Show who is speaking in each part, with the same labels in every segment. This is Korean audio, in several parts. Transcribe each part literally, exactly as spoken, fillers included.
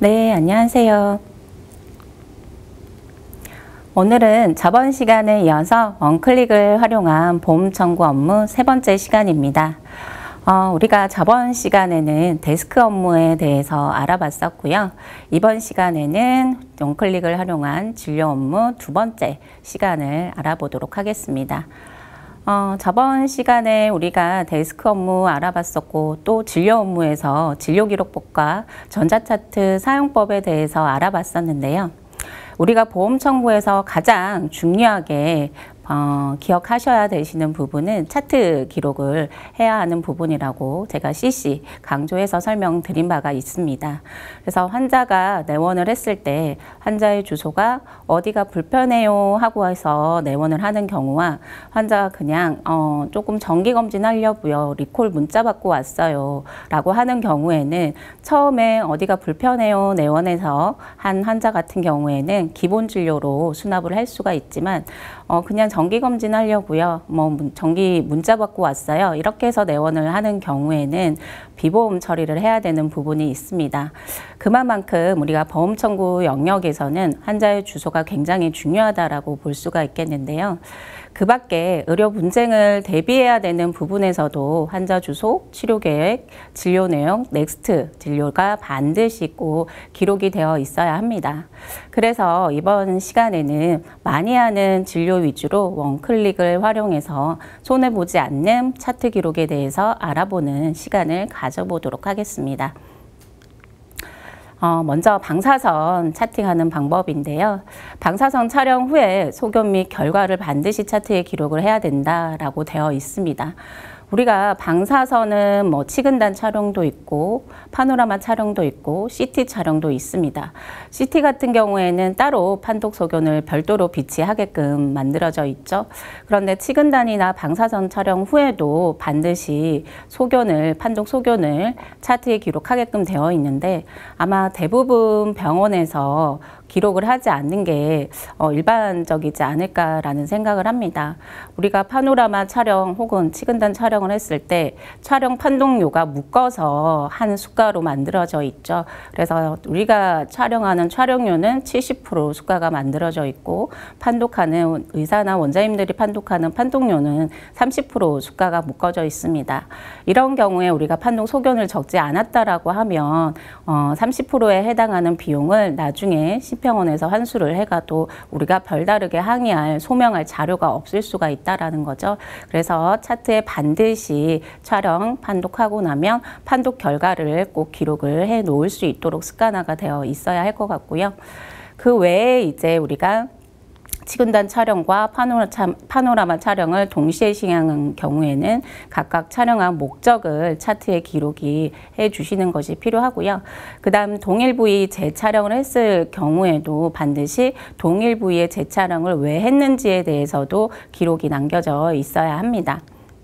Speaker 1: 네, 안녕하세요. 오늘은 저번 시간에 이어서 원클릭을 활용한 보험 청구 업무 세 번째 시간입니다. 어, 우리가 저번 시간에는 데스크 업무에 대해서 알아봤었고요. 이번 시간에는 원클릭을 활용한 진료 업무 두 번째 시간을 알아보도록 하겠습니다. 어, 저번 시간에 우리가 데스크 업무 알아봤었고 또 진료 업무에서 진료기록법과 전자차트 사용법에 대해서 알아봤었는데요. 우리가 보험 청구에서 가장 중요하게 어, 기억하셔야 되시는 부분은 차트 기록을 해야 하는 부분이라고 제가 씨씨 강조해서 설명드린 바가 있습니다. 그래서 환자가 내원을 했을 때 환자의 주소가 어디가 불편해요 하고 해서 내원을 하는 경우와 환자가 그냥 어, 조금 정기검진 하려고요. 리콜 문자 받고 왔어요 라고 하는 경우에는 처음에 어디가 불편해요 내원해서 한 환자 같은 경우에는 기본 진료로 수납을 할 수가 있지만 어, 그냥 정기검진 하려고요. 뭐 정기 문자 받고 왔어요. 이렇게 해서 내원을 하는 경우에는 비보험 처리를 해야 되는 부분이 있습니다. 그만큼 우리가 보험 청구 영역에서는 환자의 주소가 굉장히 중요하다라고 볼 수가 있겠는데요. 그 밖에 의료 분쟁을 대비해야 되는 부분에서도 환자 주소, 치료 계획, 진료 내용, 넥스트 진료가 반드시 꼭 기록이 되어 있어야 합니다. 그래서 이번 시간에는 많이 하는 진료 위주로 원클릭을 활용해서 손해보지 않는 차트 기록에 대해서 알아보는 시간을 가져보도록 하겠습니다. 어, 먼저 방사선 차팅하는 방법인데요. 방사선 촬영 후에 소견 및 결과를 반드시 차트에 기록을 해야 된다라고 되어 있습니다. 우리가 방사선은 뭐 치근단 촬영도 있고 파노라마 촬영도 있고 씨티 촬영도 있습니다. 씨티 같은 경우에는 따로 판독 소견을 별도로 비치하게끔 만들어져 있죠. 그런데 치근단이나 방사선 촬영 후에도 반드시 소견을 판독 소견을 차트에 기록하게끔 되어 있는데 아마 대부분 병원에서 기록을 하지 않는 게 어, 일반적이지 않을까라는 생각을 합니다. 우리가 파노라마 촬영 혹은 치근단 촬영을 했을 때 촬영 판독료가 묶어서 한 수가로 만들어져 있죠. 그래서 우리가 촬영하는 촬영료는 칠십 퍼센트 수가가 만들어져 있고 판독하는 의사나 원장님들이 판독하는 판독료는 삼십 퍼센트 수가가 묶어져 있습니다. 이런 경우에 우리가 판독 소견을 적지 않았다라고 하면 어, 삼십 퍼센트에 해당하는 비용을 나중에 병원에서 환수를 해가도 우리가 별다르게 항의할, 소명할 자료가 없을 수가 있다라는 거죠. 그래서 차트에 반드시 촬영, 판독하고 나면 판독 결과를 꼭 기록을 해 놓을 수 있도록 습관화가 되어 있어야 할 것 같고요. 그 외에 이제 우리가 치근단 촬영과 파노라마 촬영을 동시에 시행한 경우에는 각각 촬영한 목적을 차트에 기록이 해 주시는 것이 필요하고요. 그 다음 동일 부위 재촬영을 했을 경우에도 반드시 동일 부위의 재촬영을 왜 했는지에 대해서도 기록이 남겨져 있어야 합니다.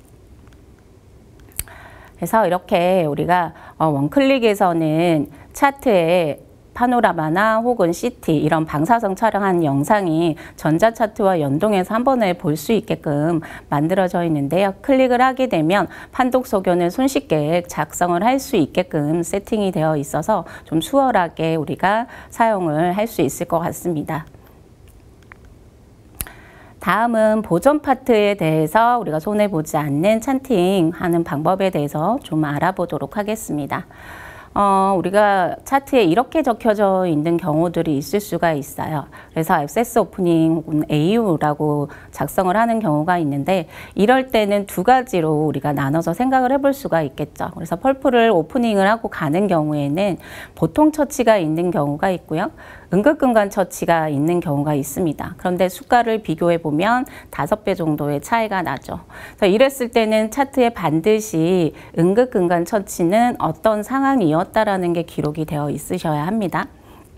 Speaker 1: 그래서 이렇게 우리가 원클릭에서는 차트에 파노라마나 혹은 씨티 이런 방사선 촬영한 영상이 전자차트와 연동해서 한 번에 볼 수 있게끔 만들어져 있는데요. 클릭을 하게 되면 판독 소견을 손쉽게 작성을 할 수 있게끔 세팅이 되어 있어서 좀 수월하게 우리가 사용을 할 수 있을 것 같습니다. 다음은 보존 파트에 대해서 우리가 손해보지 않는 차팅하는 방법에 대해서 좀 알아보도록 하겠습니다. 어, 우리가 차트에 이렇게 적혀져 있는 경우들이 있을 수가 있어요. 그래서 액세스 오프닝 혹은 에이유라고 작성을 하는 경우가 있는데 이럴 때는 두 가지로 우리가 나눠서 생각을 해볼 수가 있겠죠. 그래서 펄프를 오프닝을 하고 가는 경우에는 보통 처치가 있는 경우가 있고요. 응급근간 처치가 있는 경우가 있습니다. 그런데 수가를 비교해 보면 다섯 배 정도의 차이가 나죠. 그래서 이랬을 때는 차트에 반드시 응급근간 처치는 어떤 상황이었다라는 게 기록이 되어 있으셔야 합니다.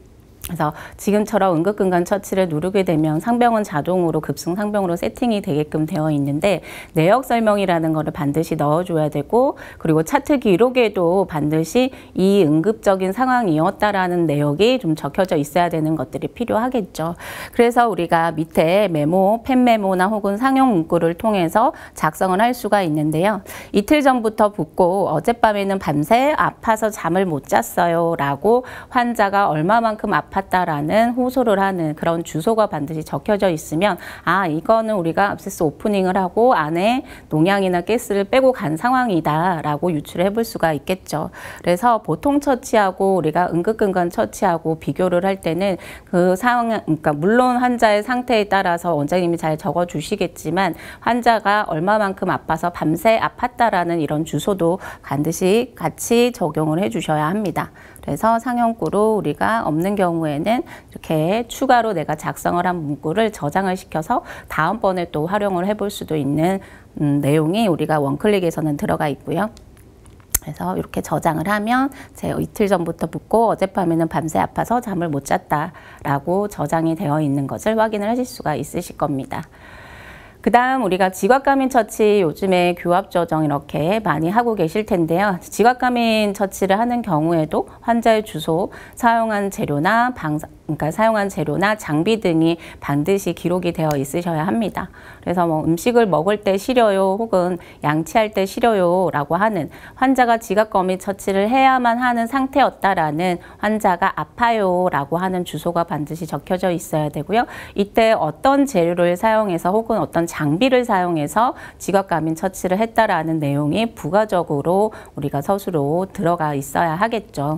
Speaker 1: 그래서 지금처럼 응급근간 처치를 누르게 되면 상병은 자동으로 급승 상병으로 세팅이 되게끔 되어 있는데 내역 설명이라는 거를 반드시 넣어줘야 되고 그리고 차트 기록에도 반드시 이 응급적인 상황이었다라는 내역이 좀 적혀져 있어야 되는 것들이 필요하겠죠. 그래서 우리가 밑에 메모, 펜 메모나 혹은 상용 문구를 통해서 작성을 할 수가 있는데요. 이틀 전부터 붓고 어젯밤에는 밤새 아파서 잠을 못 잤어요 라고 환자가 얼마만큼 아팠다라는 호소를 하는 그런 주소가 반드시 적혀져 있으면 아 이거는 우리가 압세스 오프닝을 하고 안에 농양이나 가스를 빼고 간 상황이다 라고 유추를 해볼 수가 있겠죠. 그래서 보통 처치하고 우리가 응급근간 처치하고 비교를 할 때는 그 상황, 그러니까 물론 환자의 상태에 따라서 원장님이 잘 적어 주시겠지만 환자가 얼마만큼 아파서 밤새 아팠다라는 이런 주소도 반드시 같이 적용을 해 주셔야 합니다. 그래서 상용구로 우리가 없는 경우에는 이렇게 추가로 내가 작성을 한 문구를 저장을 시켜서 다음번에 또 활용을 해볼 수도 있는 음, 내용이 우리가 원클릭에서는 들어가 있고요. 그래서 이렇게 저장을 하면 제 이틀 전부터 붓고 어젯밤에는 밤새 아파서 잠을 못 잤다라고 저장이 되어 있는 것을 확인을 하실 수가 있으실 겁니다. 그 다음 우리가 지각감인 처치 요즘에 교합 조정 이렇게 많이 하고 계실 텐데요. 지각감인 처치를 하는 경우에도 환자의 주소, 사용한 재료나 방, 그러니까 사용한 재료나 장비 등이 반드시 기록이 되어 있으셔야 합니다. 그래서 뭐 음식을 먹을 때 싫어요 혹은 양치할 때 싫어요 라고 하는 환자가 지각감인 처치를 해야만 하는 상태였다라는 환자가 아파요 라고 하는 주소가 반드시 적혀져 있어야 되고요. 이때 어떤 재료를 사용해서 혹은 어떤 장비를 사용해서 지각감인 처치를 했다라는 내용이 부가적으로 우리가 서술로 들어가 있어야 하겠죠.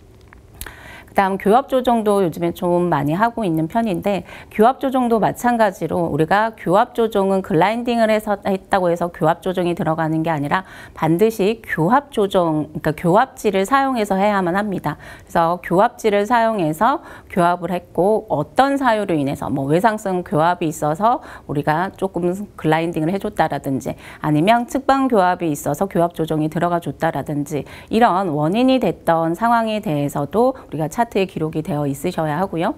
Speaker 1: 그 다음 교합 조정도 요즘에 좀 많이 하고 있는 편인데 교합 조정도 마찬가지로 우리가 교합 조정은 글라인딩을 해서 했다고 해서 교합 조정이 들어가는 게 아니라 반드시 교합 조정, 그러니까 교합지를 사용해서 해야만 합니다. 그래서 교합지를 사용해서 교합을 했고 어떤 사유로 인해서 뭐 외상성 교합이 있어서 우리가 조금 글라인딩을 해줬다라든지 아니면 측방 교합이 있어서 교합 조정이 들어가 줬다라든지 이런 원인이 됐던 상황에 대해서도 우리가 차트에 기록이 되어 있으셔야 하고요.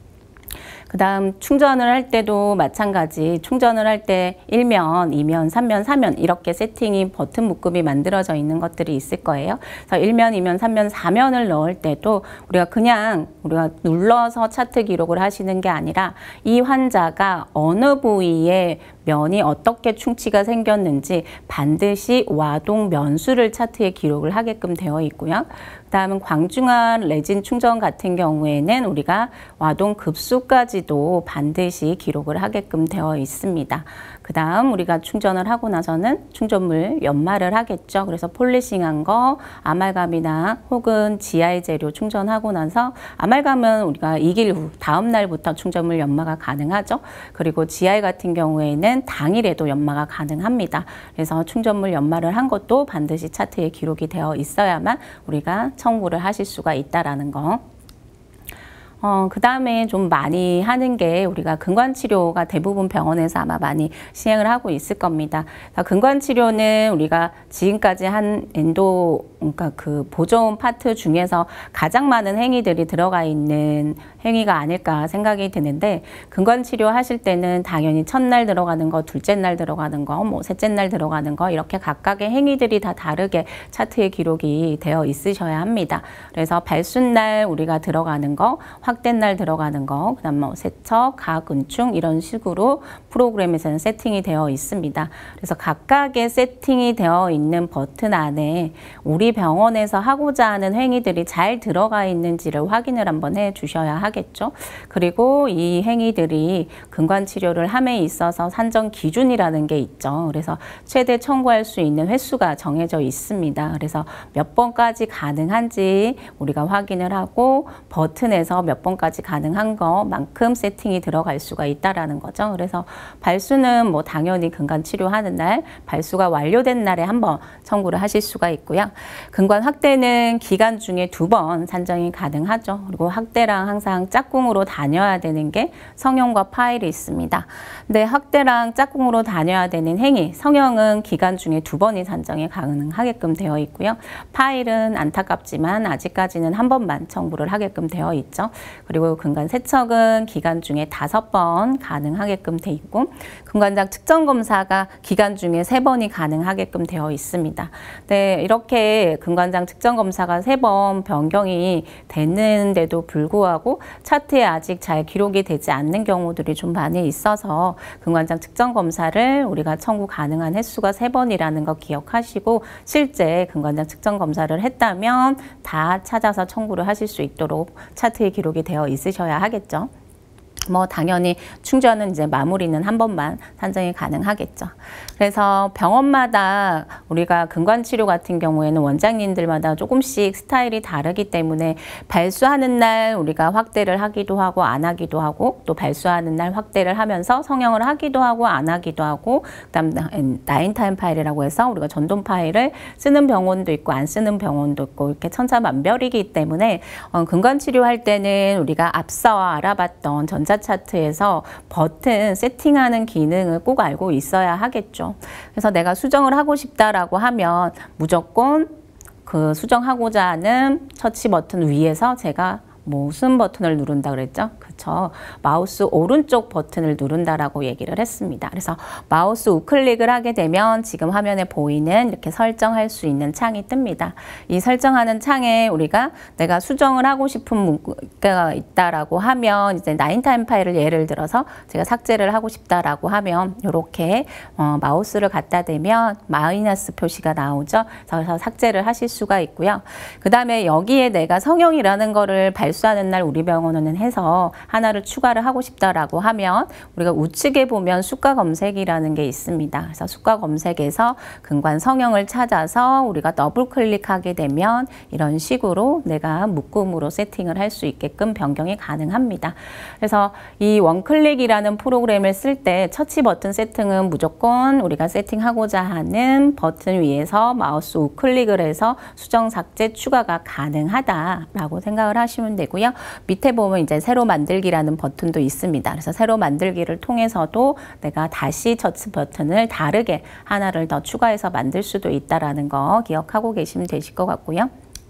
Speaker 1: 그 다음 충전을 할 때도 마찬가지 충전을 할 때 일 면, 이 면, 삼 면, 사 면 이렇게 세팅이 버튼 묶음이 만들어져 있는 것들이 있을 거예요. 그래서 일 면, 이 면, 삼 면, 사 면을 넣을 때도 우리가 그냥 우리가 눌러서 차트 기록을 하시는 게 아니라 이 환자가 어느 부위에 면이 어떻게 충치가 생겼는지 반드시 와동 면수를 차트에 기록을 하게끔 되어 있고요. 그 다음은 광중한 레진 충전 같은 경우에는 우리가 와동 급수까지도 반드시 기록을 하게끔 되어 있습니다. 그 다음 우리가 충전을 하고 나서는 충전물 연마를 하겠죠. 그래서 폴리싱한 거, 아말감이나 혹은 지아이 재료 충전하고 나서 아말감은 우리가 이 일 후 다음 날부터 충전물 연마가 가능하죠. 그리고 지아이 같은 경우에는 당일에도 연마가 가능합니다. 그래서 충전물 연마를 한 것도 반드시 차트에 기록이 되어 있어야만 우리가 청구를 하실 수가 있다라는 거. 어, 그 다음에 좀 많이 하는 게 우리가 근관치료가 대부분 병원에서 아마 많이 시행을 하고 있을 겁니다. 근관치료는 우리가 지금까지 한 엔도, 그러니까 그 보조음 파트 중에서 가장 많은 행위들이 들어가 있는 행위가 아닐까 생각이 드는데 근관치료 하실 때는 당연히 첫날 들어가는 거, 둘째 날 들어가는 거, 뭐 셋째 날 들어가는 거 이렇게 각각의 행위들이 다 다르게 차트에 기록이 되어 있으셔야 합니다. 그래서 발순날 우리가 들어가는 거, 확된 날 들어가는 거, 그다음 뭐 세척, 가근충 이런 식으로 프로그램에서는 세팅이 되어 있습니다. 그래서 각각의 세팅이 되어 있는 버튼 안에 우리 병원에서 하고자 하는 행위들이 잘 들어가 있는지를 확인을 한번 해 주셔야 하겠죠. 그리고 이 행위들이 근관치료를 함에 있어서 산정 기준이라는 게 있죠. 그래서 최대 청구할 수 있는 횟수가 정해져 있습니다. 그래서 몇 번까지 가능한지 우리가 확인을 하고 버튼에서 몇 번까지 가능한 것만큼 세팅이 들어갈 수가 있다라는 거죠. 그래서 발수는 뭐 당연히 근관치료하는 날, 발수가 완료된 날에 한번 청구를 하실 수가 있고요. 근관 확대는 기간 중에 두 번 산정이 가능하죠. 그리고 확대랑 항상 짝꿍으로 다녀야 되는 게 성형과 파일이 있습니다. 근데 확대랑 짝꿍으로 다녀야 되는 행위, 성형은 기간 중에 두 번이 산정이 가능하게끔 되어 있고요. 파일은 안타깝지만 아직까지는 한 번만 청구를 하게끔 되어 있죠. 그리고 근관 세척은 기간 중에 다섯 번 가능하게끔 돼 있고 근관장 측정 검사가 기간 중에 세 번이 가능하게끔 되어 있습니다. 네, 이렇게 근관장 측정 검사가 세 번 변경이 됐는데도 불구하고 차트에 아직 잘 기록이 되지 않는 경우들이 좀 많이 있어서 근관장 측정 검사를 우리가 청구 가능한 횟수가 세 번이라는 거 기억하시고 실제 근관장 측정 검사를 했다면 다 찾아서 청구를 하실 수 있도록 차트에 기록이 되어 있으셔야 하겠죠. 뭐 당연히 충전은 이제 마무리는 한 번만 산정이 가능하겠죠. 그래서 병원마다 우리가 근관치료 같은 경우에는 원장님들마다 조금씩 스타일이 다르기 때문에 발수하는 날 우리가 확대를 하기도 하고 안 하기도 하고 또 발수하는 날 확대를 하면서 성형을 하기도 하고 안 하기도 하고 그다음 나인타임 파일이라고 해서 우리가 전동 파일을 쓰는 병원도 있고 안 쓰는 병원도 있고 이렇게 천차만별이기 때문에 어, 근관치료할 때는 우리가 앞서 알아봤던 전자 차트에서 버튼 세팅하는 기능을 꼭 알고 있어야 하겠죠. 그래서 내가 수정을 하고 싶다라고 하면 무조건 그 수정하고자 하는 터치 버튼 위에서 제가 무슨 버튼을 누른다 그랬죠? 그렇죠. 마우스 오른쪽 버튼을 누른다라고 얘기를 했습니다. 그래서 마우스 우클릭을 하게 되면 지금 화면에 보이는 이렇게 설정할 수 있는 창이 뜹니다. 이 설정하는 창에 우리가 내가 수정을 하고 싶은 문구가 있다라고 하면 이제 나인타임 파일을 예를 들어서 제가 삭제를 하고 싶다라고 하면 이렇게 어, 마우스를 갖다 대면 마이너스 표시가 나오죠. 그래서 삭제를 하실 수가 있고요. 그 다음에 여기에 내가 성형이라는 거를 발 발수하는 날 우리 병원은 해서 하나를 추가를 하고 싶다라고 하면 우리가 우측에 보면 수가 검색이라는 게 있습니다. 그래서 수가 검색에서 근관 성형을 찾아서 우리가 더블 클릭하게 되면 이런 식으로 내가 묶음으로 세팅을 할 수 있게끔 변경이 가능합니다. 그래서 이 원클릭이라는 프로그램을 쓸 때 터치 버튼 세팅은 무조건 우리가 세팅하고자 하는 버튼 위에서 마우스 우클릭을 해서 수정 삭제 추가가 가능하다라고 생각을 하시면 됩니다. 되고요. 밑에 보면 이제 새로 만들기라는 버튼도 있습니다. 그래서 새로 만들기를 통해서도 내가 다시 터치 버튼을 다르게 하나를 더 추가해서 만들 수도 있다라는 거 기억하고 계시면 되실 것 같고요.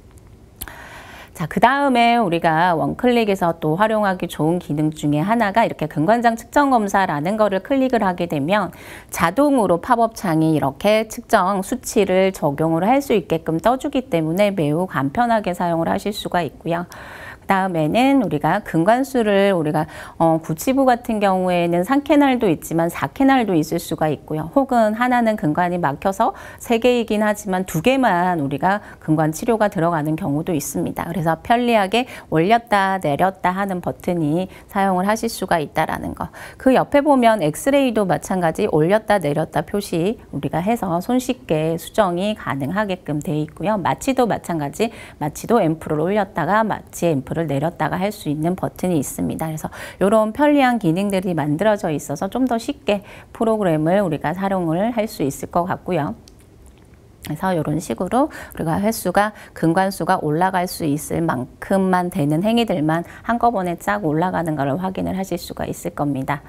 Speaker 1: 자, 그 다음에 우리가 원클릭에서 또 활용하기 좋은 기능 중에 하나가 이렇게 근관장 측정 검사라는 거를 클릭을 하게 되면 자동으로 팝업 창이 이렇게 측정 수치를 적용을 할 수 있게끔 떠주기 때문에 매우 간편하게 사용을 하실 수가 있고요. 그 다음에는 우리가 근관수를 우리가 어, 구치부 같은 경우에는 삼 캐널도 있지만 사 캐널도 있을 수가 있고요. 혹은 하나는 근관이 막혀서 세 개이긴 하지만 두 개만 우리가 근관 치료가 들어가는 경우도 있습니다. 그래서 편리하게 올렸다 내렸다 하는 버튼이 사용을 하실 수가 있다라는 거. 그 옆에 보면 엑스레이도 마찬가지 올렸다 내렸다 표시 우리가 해서 손쉽게 수정이 가능하게끔 되어 있고요. 마취도 마찬가지 마취도 앰플을 올렸다가 마취 앰플 를 내렸다가 할 수 있는 버튼이 있습니다. 그래서 이런 편리한 기능들이 만들어져 있어서 좀 더 쉽게 프로그램을 우리가 사용을 할 수 있을 것 같고요. 그래서 이런 식으로 우리가 횟수가 근관수가 올라갈 수 있을 만큼만 되는 행위들만 한꺼번에 쫙 올라가는 것을 확인을 하실 수가 있을 겁니다.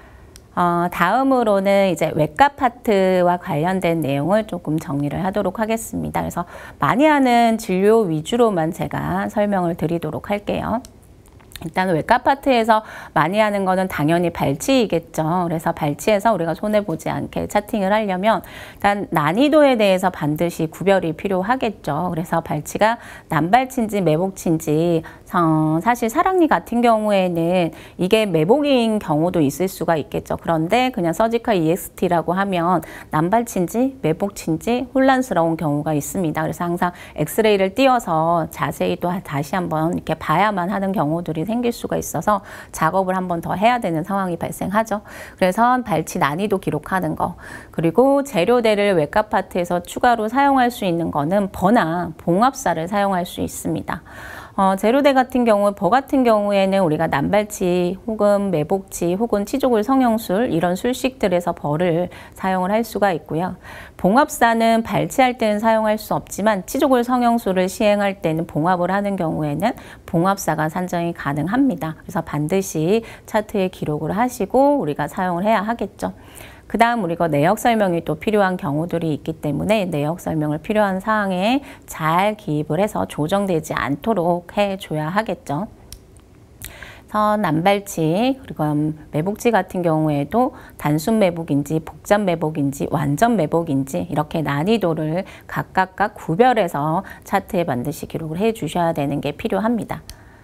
Speaker 1: 어, 다음으로는 이제 외과 파트와 관련된 내용을 조금 정리를 하도록 하겠습니다. 그래서 많이 하는 진료 위주로만 제가 설명을 드리도록 할게요. 일단 외과 파트에서 많이 하는 거는 당연히 발치이겠죠. 그래서 발치에서 우리가 손해보지 않게 차팅을 하려면 일단 난이도에 대해서 반드시 구별이 필요하겠죠. 그래서 발치가 난발치인지 매복치인지 어, 사실 사랑니 같은 경우에는 이게 매복인 경우도 있을 수가 있겠죠. 그런데 그냥 서지컬 이엑스티라고 하면 난발치인지 매복치인지 혼란스러운 경우가 있습니다. 그래서 항상 엑스레이를 띄워서 자세히 또 다시 한번 이렇게 봐야만 하는 경우들이 생길 수가 있어서 작업을 한 번 더 해야 되는 상황이 발생하죠. 그래서 발치 난이도 기록하는 거, 그리고 재료대를 외과 파트에서 추가로 사용할 수 있는 거는 버나 봉합사를 사용할 수 있습니다. 어, 재료대 같은 경우, 버 같은 경우에는 우리가 난발치 혹은 매복치 혹은 치조골 성형술 이런 술식들에서 버를 사용을 할 수가 있고요. 봉합사는 발치할 때는 사용할 수 없지만 치조골 성형술을 시행할 때는 봉합을 하는 경우에는 봉합사가 산정이 가능합니다. 그래서 반드시 차트에 기록을 하시고 우리가 사용을 해야 하겠죠. 그 다음 우리가 내역 설명이 또 필요한 경우들이 있기 때문에 내역 설명을 필요한 사항에 잘 기입을 해서 조정되지 않도록 해줘야 하겠죠. 그래서 남발치 그리고 매복치 같은 경우에도 단순 매복인지 복잡 매복인지 완전 매복인지 이렇게 난이도를 각각 구별해서 차트에 반드시 기록을 해 주셔야 되는 게 필요합니다.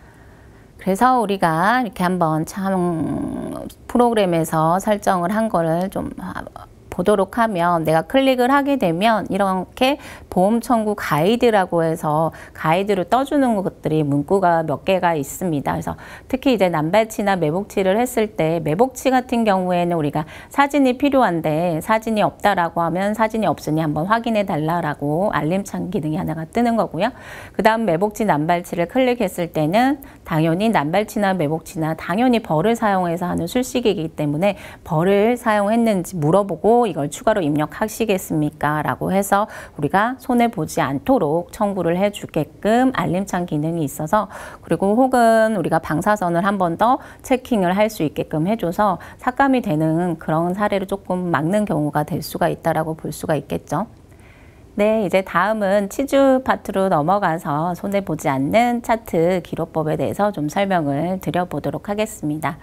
Speaker 1: 그래서 우리가 이렇게 한번 참 프로그램에서 설정을 한 거를 좀 보도록 하면 내가 클릭을 하게 되면 이렇게 보험 청구 가이드라고 해서 가이드로 떠주는 것들이 문구가 몇 개가 있습니다. 그래서 특히 이제 남발치나 매복치를 했을 때 매복치 같은 경우에는 우리가 사진이 필요한데 사진이 없다라고 하면 사진이 없으니 한번 확인해 달라라고 알림창 기능이 하나가 뜨는 거고요. 그 다음 매복치 남발치를 클릭했을 때는 당연히 남발치나 매복치나 당연히 벌을 사용해서 하는 술식이기 때문에 벌을 사용했는지 물어보고 이걸 추가로 입력하시겠습니까? 라고 해서 우리가 손해보지 않도록 청구를 해주게끔 알림창 기능이 있어서 그리고 혹은 우리가 방사선을 한 번 더 체킹을 할 수 있게끔 해줘서 삭감이 되는 그런 사례를 조금 막는 경우가 될 수가 있다라고 볼 수가 있겠죠. 네, 이제 다음은 치주 파트로 넘어가서 손해보지 않는 차트 기록법에 대해서 좀 설명을 드려보도록 하겠습니다.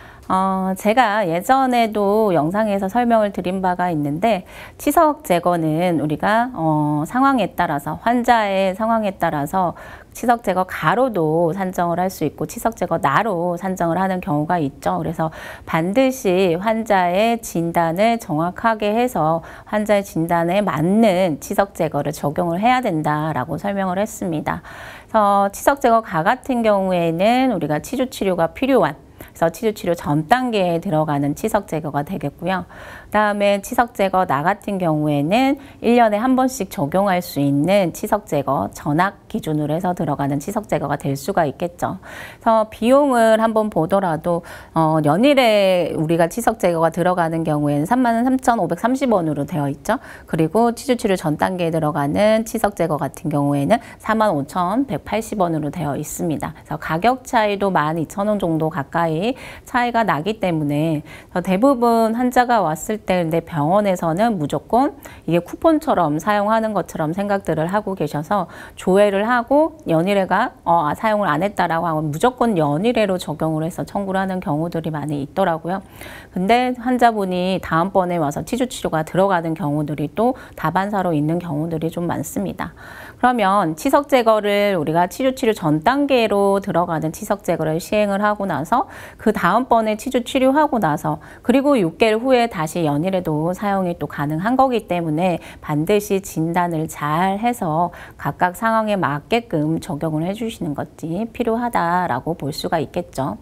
Speaker 1: 어, 제가 예전에도 영상에서 설명을 드린 바가 있는데 치석 제거는 우리가 어, 상황에 따라서 환자의 상황에 따라서 치석 제거 가로도 산정을 할 수 있고 치석 제거 나로 산정을 하는 경우가 있죠. 그래서 반드시 환자의 진단을 정확하게 해서 환자의 진단에 맞는 치석 제거를 적용을 해야 된다라고 설명을 했습니다. 그래서 치석 제거 가 같은 경우에는 우리가 치주 치료가 필요한 그래서 치주 치료 전 단계에 들어가는 치석 제거가 되겠고요. 그 다음에 치석 제거 나 같은 경우에는 일 년에 한 번씩 적용할 수 있는 치석 제거 전악 기준으로 해서 들어가는 치석 제거가 될 수가 있겠죠. 그래서 비용을 한번 보더라도 어, 연일에 우리가 치석 제거가 들어가는 경우에는 삼만 삼천오백삼십 원으로 되어 있죠. 그리고 치주 치료 전 단계에 들어가는 치석 제거 같은 경우에는 사만 오천백팔십 원으로 되어 있습니다. 그래서 가격 차이도 만 이천 원 정도 가까이 차이가 나기 때문에 대부분 환자가 왔을 때 근데 병원에서는 무조건 이게 쿠폰처럼 사용하는 것처럼 생각들을 하고 계셔서 조회를 하고 연일회가 어, 사용을 안 했다라고 하면 무조건 연일회로 적용을 해서 청구를 하는 경우들이 많이 있더라고요. 근데 환자분이 다음번에 와서 치주 치료가 들어가는 경우들이 또 다반사로 있는 경우들이 좀 많습니다. 그러면 치석 제거를 우리가 치주 치료 전 단계로 들어가는 치석 제거를 시행을 하고 나서 그 다음번에 치주 치료하고 나서 그리고 육 개월 후에 다시 연일에도 사용이 또 가능한 거기 때문에 반드시 진단을 잘 해서 각각 상황에 맞게끔 적용을 해주시는 것이 필요하다라고 볼 수가 있겠죠.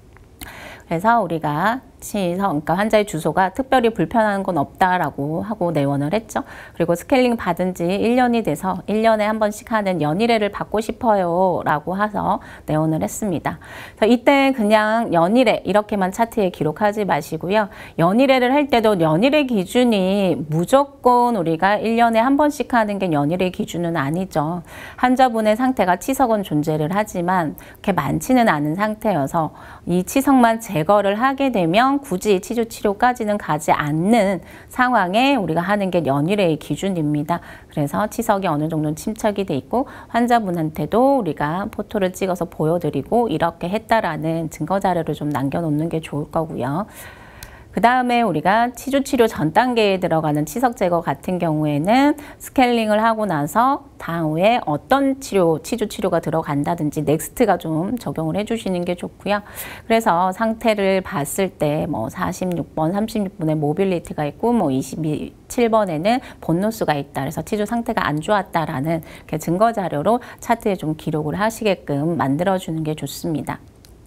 Speaker 1: 그래서 우리가 치석, 그러니까 환자의 주소가 특별히 불편한 건 없다라고 하고 내원을 했죠. 그리고 스케일링 받은 지 일 년이 돼서 일 년에 한 번씩 하는 연일회를 받고 싶어요 라고 해서 내원을 했습니다. 그래서 이때 그냥 연일회 이렇게만 차트에 기록하지 마시고요. 연일회를 할 때도 연일회 기준이 무조건 우리가 일 년에 한 번씩 하는 게 연일회 기준은 아니죠. 환자분의 상태가 치석은 존재를 하지만 그렇게 많지는 않은 상태여서 이 치석만 제거를 하게 되면 굳이 치주 치료까지는 가지 않는 상황에 우리가 하는 게 연일회의 기준입니다. 그래서 치석이 어느 정도 침착이 돼 있고 환자분한테도 우리가 포토를 찍어서 보여드리고 이렇게 했다라는 증거 자료를 좀 남겨놓는 게 좋을 거고요. 그 다음에 우리가 치주 치료 전 단계에 들어가는 치석 제거 같은 경우에는 스케일링을 하고 나서 다음에 어떤 치료, 치주 치료가 들어간다든지 넥스트가 좀 적용을 해주시는 게 좋고요. 그래서 상태를 봤을 때 뭐 사십육 번, 삼십육 번에 모빌리티가 있고 뭐 이십칠 번에는 본노스가 있다. 그래서 치주 상태가 안 좋았다라는 증거 자료로 차트에 좀 기록을 하시게끔 만들어주는 게 좋습니다.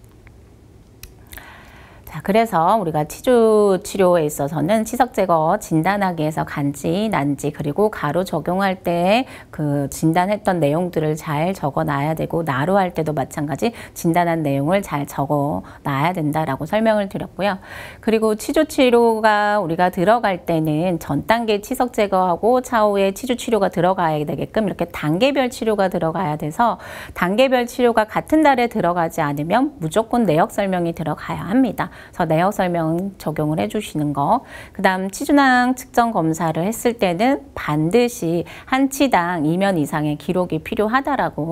Speaker 1: 자, 그래서 우리가 치주 치료에 있어서는 치석 제거 진단하기 위해서 간지, 난지, 그리고 가로 적용할 때 그 진단했던 내용들을 잘 적어 놔야 되고 나로 할 때도 마찬가지 진단한 내용을 잘 적어 놔야 된다라고 설명을 드렸고요. 그리고 치주 치료가 우리가 들어갈 때는 전 단계 치석 제거하고 차후에 치주 치료가 들어가야 되게끔 이렇게 단계별 치료가 들어가야 돼서 단계별 치료가 같은 달에 들어가지 않으면 무조건 내역 설명이 들어가야 합니다. 그래서 내역 설명 적용을 해주시는 거. 그 다음 치주낭 측정 검사를 했을 때는 반드시 한 치당 이 면 이상의 기록이 필요하다라고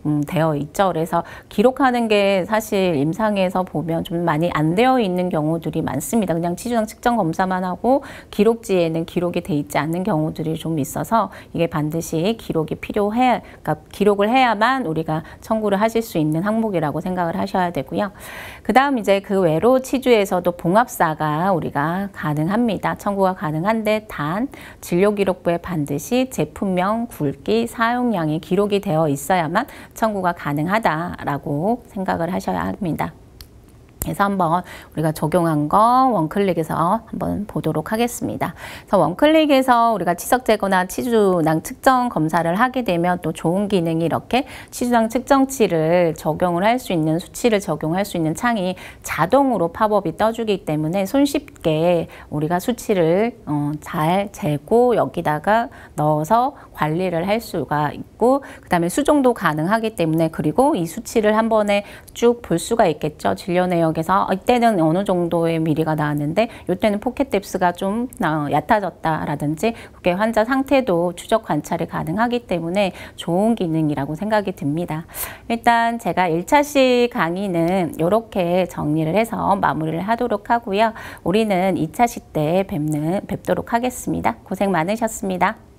Speaker 1: 음, 되어 있죠. 그래서 기록하는 게 사실 임상에서 보면 좀 많이 안 되어 있는 경우들이 많습니다. 그냥 치주당 측정 검사만 하고 기록지에는 기록이 돼 있지 않는 경우들이 좀 있어서 이게 반드시 기록이 필요해, 그러니까 기록을 해야만 우리가 청구를 하실 수 있는 항목이라고 생각을 하셔야 되고요. 그 다음 이제 그 외로 치주에서도 봉합사가 우리가 가능합니다. 청구가 가능한데 단 진료기록부에 반드시 제품명, 굵기, 사용량이 기록이 되어 있어야만 청구가 가능하다라고 생각을 하셔야 합니다. 그래서 한번 우리가 적용한 거 원클릭에서 한번 보도록 하겠습니다. 그래서 원클릭에서 우리가 치석 제거나 치주당 측정 검사를 하게 되면 또 좋은 기능이 이렇게 치주당 측정치를 적용을 할 수 있는, 수치를 적용할 수 있는 창이 자동으로 팝업이 떠주기 때문에 손쉽게 우리가 수치를 어, 잘 재고 여기다가 넣어서 관리를 할 수가 있고, 그 다음에 수정도 가능하기 때문에, 그리고 이 수치를 한 번에 쭉 볼 수가 있겠죠. 진료 내역 그래서 이때는 어느 정도의 미리가 나왔는데 이때는 포켓 뎁스가 좀 얕아졌다라든지 그게 환자 상태도 추적 관찰이 가능하기 때문에 좋은 기능이라고 생각이 듭니다. 일단 제가 일 차시 강의는 이렇게 정리를 해서 마무리를 하도록 하고요. 우리는 이 차시 때 뵙는, 뵙도록 하겠습니다. 고생 많으셨습니다.